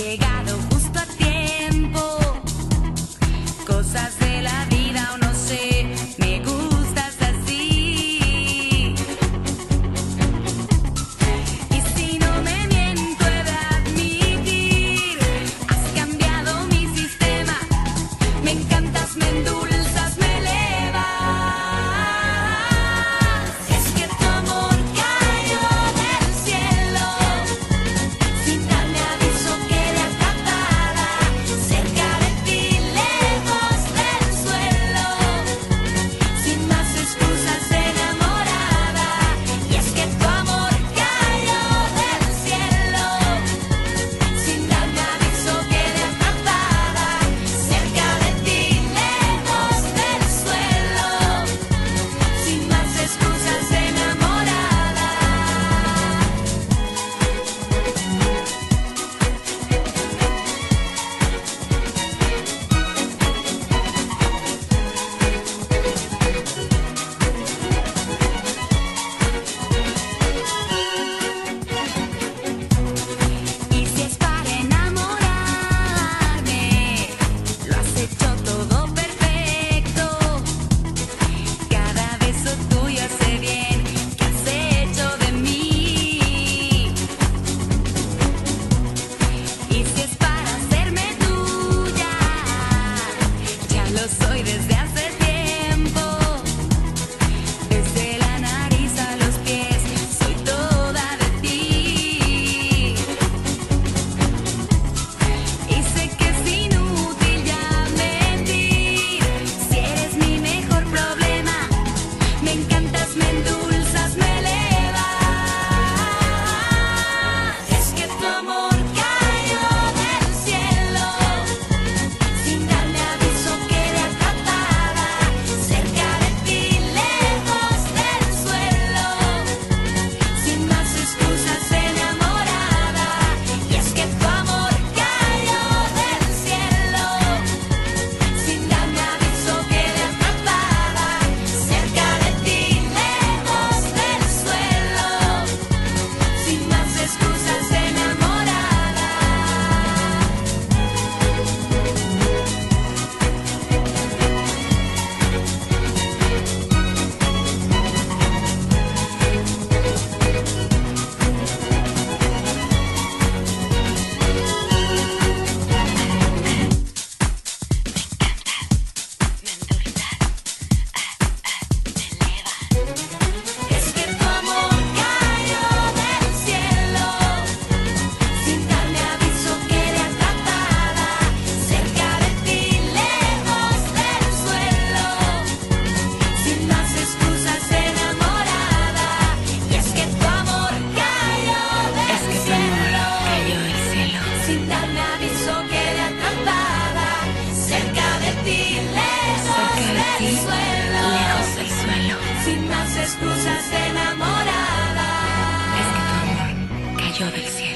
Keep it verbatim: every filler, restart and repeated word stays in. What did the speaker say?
llegado justo a tiempo. Cosas de la vida o no sé, me gustas así. Y si no me miento he de admitir, has cambiado mi sistema. Me encantas, me endulzas, me elevas. Es que tu amor cayó del cielo, sin darme aviso quedé atrapada, cerca de ti, lejos del suelo, sin más excusas enamorada. Y es que tu amor cayó del cielo, sin darme aviso quedé atrapada, cerca de ti, lejos del suelo, sin más excusas enamorada. Y si es para enamorarme, lo has hecho todo perfecto. Cada beso tuyo sé bien que has hecho de mí. Y si es para hacerme tuya, ya lo soy desde hace tiempo. Desde la nariz a los pies, soy toda de ti. Y sé que es inútil ya mentir, si eres mi mejor problema. Me encantas, me endulzas, me elevas. Es que tu amor cayó del cielo, sin darme aviso quedé atrapada, cerca de ti, lejos del suelo, sin más excusas enamorada. Y es que tu amor cayó del cielo, sin darme aviso quedé atrapada, cerca de ti, lejos del suelo, sin más excusas enamorada. Es que tu amor cayó del cielo, sin darme aviso quedé atrapada, cerca de ti, lejos del suelo, sin más excusas enamorada. Y es que tu amor cayó del cielo, sin darme aviso quedé atrapada, cerca de ti, lejos del suelo, sin más excusas enamorada. Es que tu amor cayó del cielo.